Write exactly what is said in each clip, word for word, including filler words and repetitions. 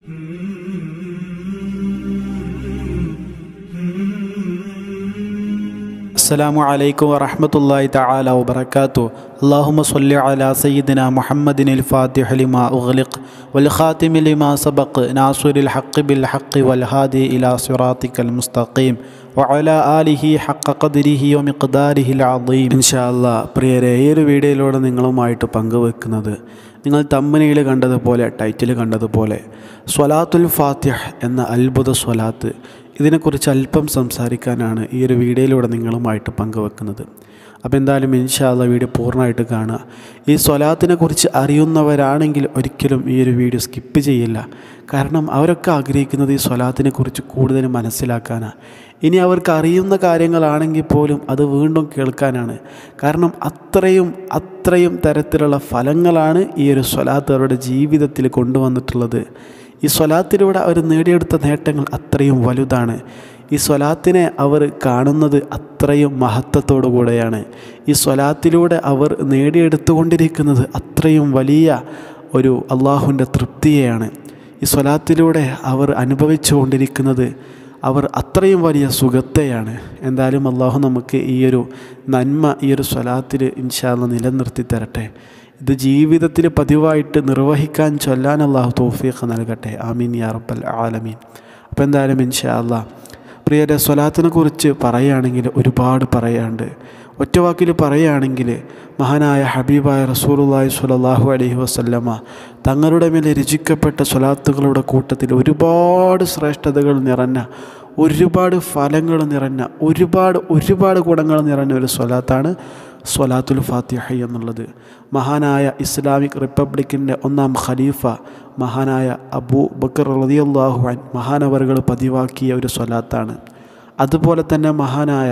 അസ്സലാമു അലൈക്കും വറഹ്മത്തുള്ളാഹി തആല വബറകാതുഹു. അല്ലാഹുമ്മ സ്വല്ലി അലാ സയ്യിദിനാ മുഹമ്മദിനിൽ ഫാത്തിഹി ലിമാ ഉഗ്ലിഖ് വൽ ഖാതിമി ലിമാ സബഖ് നാസിറിൽ ഹഖ് ബിൽ ഹഖ് വൽ ഹാദി ഇലാ സിറാത്തിക്കൽ മുസ്തഖീം വഅലാ ആലിഹി ഹഖ ഖദ്രിഹി വമിഖ്ദാരിഹിൽ അദീം. ഇൻഷാ അല്ലാഹ് പ്രിയരെ, ഈ ഒരു വീഡിയോയിലൂടെ നിങ്ങളുമായിട്ട് പങ്കുവെക്കുന്നത് നിങ്ങൾ തംബ്നെയിൽ കണ്ടതുപോലെ ടൈറ്റിൽ കണ്ടതുപോലെ സ്വലാത്തുൽ ഫാത്തിഹ് എന്ന അത്ഭുത സ്വലാത്ത്, ഇതിനെക്കുറിച്ച് അല്പം സംസാരിക്കാനാണ് ഈ ഒരു വീഡിയോയിലൂടെ നിങ്ങളുമായിട്ട് പങ്കുവെക്കുന്നത്. അപ്പോൾ എന്തായാലും ഇൻഷാ അല്ലാഹ് വീഡിയോ പൂർണ്ണമായിട്ട് കാണുക. ഈ സ്വലാത്തിനെ കുറിച്ച് അറിയുന്നവരാണെങ്കിൽ ഒരിക്കലും ഈ ഒരു വീഡിയോ സ്കിപ്പ് ചെയ്യില്ല. കാരണം അവരൊക്കെ ആഗ്രഹിക്കുന്നത് ഈ സ്വലാത്തിനെ കുറിച്ച് കൂടുതൽ മനസ്സിലാക്കാനാണ്. ഇനി അവർക്ക് അറിയുന്ന കാര്യങ്ങളാണെങ്കിൽ പോലും അത് വീണ്ടും കേൾക്കാനാണ്. കാരണം അത്രയും അത്രയും തരത്തിലുള്ള ഫലങ്ങളാണ് ഈ ഒരു സ്വലാത്ത് അവരുടെ ജീവിതത്തിൽ കൊണ്ടുവന്നിട്ടുള്ളത്. ഈ സ്വലാത്തിലൂടെ അവർ നേടിയെടുത്ത നേട്ടങ്ങൾ അത്രയും വലുതാണ്. ഈ സ്വലാത്തിനെ അവർ കാണുന്നത് അത്രയും മഹത്വത്തോടു കൂടെയാണ്. ഈ സ്വലാത്തിലൂടെ അവർ നേടിയെടുത്തുകൊണ്ടിരിക്കുന്നത് അത്രയും വലിയ ഒരു അള്ളാഹുവിൻ്റെ തൃപ്തിയെയാണ്. ഈ സ്വലാത്തിലൂടെ അവർ അനുഭവിച്ചു കൊണ്ടിരിക്കുന്നത് അവർ അത്രയും വലിയ സുഖത്തെയാണ്. എന്തായാലും അള്ളാഹു നമുക്ക് ഈ ഒരു നന്മ ഈ ഒരു സ്വലാത്തിൽ ഇൻഷാ അല്ലാഹ് നിലനിർത്തി തരട്ടെ. ഇത് ജീവിതത്തിൽ പതിവായിട്ട് നിർവഹിക്കാൻ ചൊല്ലാൻ അള്ളാഹു തൗഫീഖ് നൽകട്ടെ. ആമീൻ യാ റബ്ബൽ ആലമീൻ. അപ്പോൾ എന്തായാലും ഇൻഷാ അല്ലാഹ് പ്രിയരെ, സ്വലാത്തിനെ കുറിച്ച് പറയുകയാണെങ്കിൽ ഒരുപാട് പറയാണ്ട്. ഒറ്റ വാക്കിൽ പറയുകയാണെങ്കിൽ മഹാനായ ഹബീബായ റസൂലുള്ളാഹി സ്വല്ലല്ലാഹു അലൈഹി വസല്ലമ തങ്ങളുടെ മേലെ രചിക്കപ്പെട്ട സ്വലാത്തുകളുടെ കൂട്ടത്തിൽ ഒരുപാട് ശ്രേഷ്ഠതകൾ നിറഞ്ഞ, ഒരുപാട് ഫലങ്ങൾ നിറഞ്ഞ, ഒരുപാട് ഒരുപാട് ഗുണങ്ങൾ നിറഞ്ഞ ഒരു സ്വലാത്താണ് സ്വലാത്തുൽ ഫാത്തിഹ എന്നുള്ളത്. മഹാനായ ഇസ്ലാമിക് റിപ്പബ്ലിക്കിൻ്റെ ഒന്നാം ഖലീഫ മഹാനായ അബൂ ബക്കർ റളിയല്ലാഹു അൻഹു മഹാനവറുകൾ പതിവാക്കിയ ഒരു സ്വലാത്താണ്. അതുപോലെ തന്നെ മഹാനായ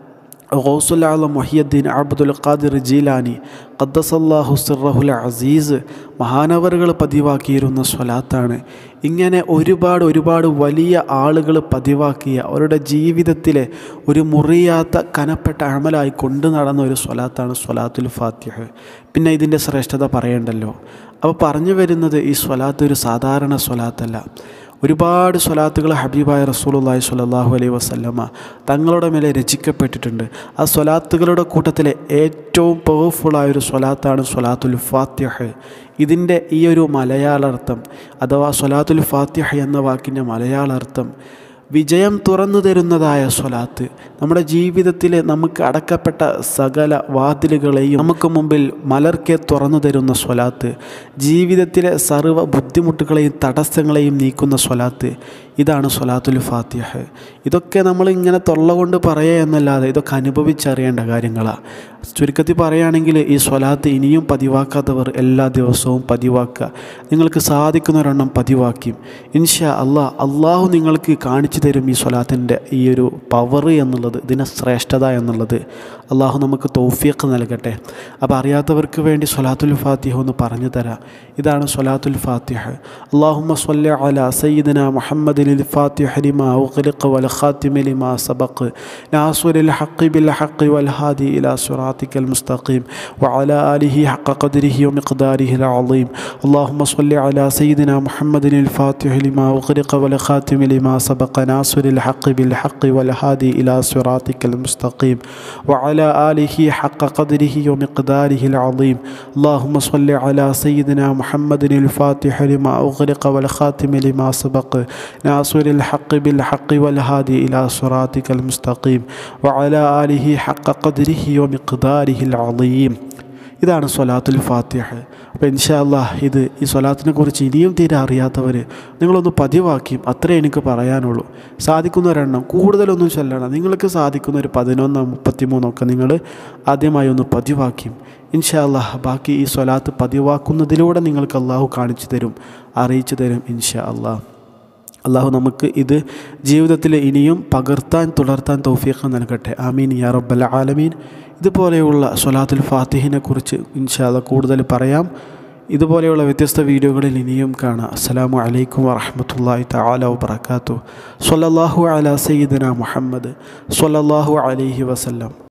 ഗൗസുൽ ആലം മുഹിയുദ്ദീൻ അബ്ദുൽ ഖാദിർ ജീലാനി ഖദ്ദസല്ലാഹു സിർറഹുൽ അസീസ് മഹാനവറുകൾ പതിവാക്കിയിരുന്ന സ്വലാത്താണ്. ഇങ്ങനെ ഒരുപാട് ഒരുപാട് വലിയ ആളുകൾ പതിവാക്കിയ, അവരുടെ ജീവിതത്തിലെ ഒരു മുറിയാത്ത കനപ്പെട്ട അമലായി കൊണ്ടു നടന്ന ഒരു സ്വലാത്താണ് സ്വലാത്തുൽ ഫാത്തിഹ്. പിന്നെ ഇതിൻ്റെ ശ്രേഷ്ഠത പറയണ്ടല്ലോ. അപ്പോൾ പറഞ്ഞു വരുന്നത് ഈ സ്വലാത്ത് ഒരു സാധാരണ സ്വലാത്തല്ല. ഒരുപാട് സ്വലാത്തുകൾ ഹബീബായ റസൂലുള്ളാഹി സ്വല്ലല്ലാഹു അലൈഹി വസല്ലമ തങ്ങളുടെ മേലെ രചിക്കപ്പെട്ടിട്ടുണ്ട്. ആ സ്വലാത്തുകളുടെ കൂട്ടത്തിലെ ഏറ്റവും പവർഫുള്ളായൊരു സ്വലാത്താണ് സ്വലാത്തുൽ ഫാത്തിഹ്. ഇതിൻ്റെ ഈ ഒരു മലയാളാർത്ഥം അഥവാ സ്വലാത്തുൽ ഫാത്തിഹ് എന്ന വാക്കിൻ്റെ മലയാളാർത്ഥം വിജയം തുറന്നു തരുന്നതായ സ്വലാത്ത്. നമ്മുടെ ജീവിതത്തിൽ നമുക്ക് അടക്കപ്പെട്ട സകല വാതിലുകളെയും നമുക്ക് മുമ്പിൽ മലർക്കെ തുറന്നു തരുന്ന സ്വലാത്ത്. ജീവിതത്തിലെ സർവ്വ ബുദ്ധിമുട്ടുകളെയും തടസ്സങ്ങളെയും നീക്കുന്ന സ്വലാത്ത്. ഇതാണ് സ്വലാത്തുൽ ഫാത്തിഹ്. ഇതൊക്കെ നമ്മൾ ഇങ്ങനെ തൊള്ള കൊണ്ട് പറയുക എന്നല്ലാതെ ഇതൊക്കെ അനുഭവിച്ചറിയേണ്ട കാര്യങ്ങളാണ്. ചുരുക്കത്തിൽ പറയുകയാണെങ്കിൽ ഈ സ്വലാത്ത് ഇനിയും പതിവാക്കാത്തവർ എല്ലാ ദിവസവും പതിവാക്കുക. നിങ്ങൾക്ക് സാധിക്കുന്നൊരെണ്ണം പതിവാക്കിയും ഇൻഷാ അല്ലാഹ് അള്ളാഹു നിങ്ങൾക്ക് കാണിച്ചു തരും ഈ സ്വലാത്തിൻ്റെ ഈ ഒരു പവർ എന്നുള്ളത്, ഇതിൻ്റെ ശ്രേഷ്ഠത എന്നുള്ളത്. അള്ളാഹു നമുക്ക് തൗഫീഖ് നൽകട്ടെ. അപ്പോൾ അറിയാത്തവർക്ക് വേണ്ടി സ്വലാത്തുൽ ഫാത്തിഹ ഒന്ന് പറഞ്ഞു തരാം. ഇതാണ് സ്വലാത്തുൽ ഫാത്തിഹ്. അല്ലാഹുമ്മ സ്വല്ലി അലാ സയ്യിദിനാ മുഹമ്മദിനിൽ ഫാത്തിഹി ലിമാ ഉഗ്ലിഖ് വൽ ഖാതിമി ലിമാ സബഖ് നാസിറിൽ ഹഖ് ബിൽ ഹഖ് വൽ ഹാദി ഇലാ സിറാത്തിക്കൽ മുസ്തഖീം വഅലാ ആലിഹി ഹഖ ഖദ്രിഹി വമിഖ്ദാരിഹിൽ അദീം. അല്ലാഹുമ്മ സ്വല്ലി അലാ സയ്യിദിനാ മുഹമ്മദിനിൽ ഫാത്തിഹി ലിമാ ഉഗ്ലിഖ് വൽ ഖാതിമി ലിമാ സബഖ് നാസിറിൽ ഹഖ് ബിൽ ഹഖ് വൽ ഹാദി ഇലാ സിറാത്തിക്കൽ മുസ്തഖീം വഅലാ ആലിഹി ഹഖ ഖദ്രിഹി വമിഖ്ദാരിഹിൽ അദീം. അല്ലാഹുമ്മ സ്വല്ലി അലാ സയ്യിദിനാ മുഹമ്മദിനിൽ ഫാത്തിഹി ലിമാ ഉഗ്ലിഖ് വൽ ഖാതിമി ലിമാ സബഖ് നാസിറിൽ ഹഖ് ബിൽ ഹഖ് വൽ ഹാദി ഇലാ സിറാത്തിക്കൽ മുസ്തഖീം വഅലാ ആലിഹി ഹഖ ഖദ്രിഹി വമിഖ്ദാരിഹിൽ അദീം. ഇതാണ് സ്വലാത്തുൽ ഫാത്തിഹ്. അപ്പോൾ ഇൻഷാ അല്ലാഹ് ഇത് ഈ സ്വലാത്തിനെ കുറിച്ച് ഇനിയും തീരെ അറിയാത്തവർ നിങ്ങളൊന്ന് പതിവാക്കിയും അത്രേ എനിക്ക് പറയാനുള്ളൂ. സാധിക്കുന്ന ഒരെണ്ണം, കൂടുതലൊന്നും ചൊല്ലണം. നിങ്ങൾക്ക് സാധിക്കുന്ന ഒരു പതിനൊന്നോ മുപ്പത്തിമൂന്നോ ഒക്കെ നിങ്ങൾ ആദ്യമായി ഒന്ന് പതിവാക്കിയും ഇൻഷാ അല്ലാഹ് ബാക്കി ഈ സ്വലാത്ത് പതിവാക്കുന്നതിലൂടെ നിങ്ങൾക്ക് അള്ളാഹു കാണിച്ചു തരും, അറിയിച്ചു തരും ഇൻഷാ അല്ലാഹ്. അള്ളാഹു നമുക്ക് ഇത് ജീവിതത്തിൽ ഇനിയും പകർത്താൻ തുടർത്താൻ തൗഫീഖ് നൽകട്ടെ. ആമീൻ യാ റബ്ബൽ ആലമീൻ. ഇതുപോലെയുള്ള സ്വലാത്തുൽ ഫാത്തിഹിനെ കുറിച്ച് ഇൻഷാ അല്ലാഹ് കൂടുതൽ പറയാം. ഇതുപോലെയുള്ള വ്യത്യസ്ത വീഡിയോകളിൽ ഇനിയും കാണാം. അസ്സലാമു അലൈക്കും വറഹ്മത്തുള്ളാഹി തആല വബറകാതുഹു. സ്വല്ലല്ലാഹു അലാ സയ്യിദിനാ മുഹമ്മദ് സ്വല്ലല്ലാഹു അലൈഹി വസല്ലം.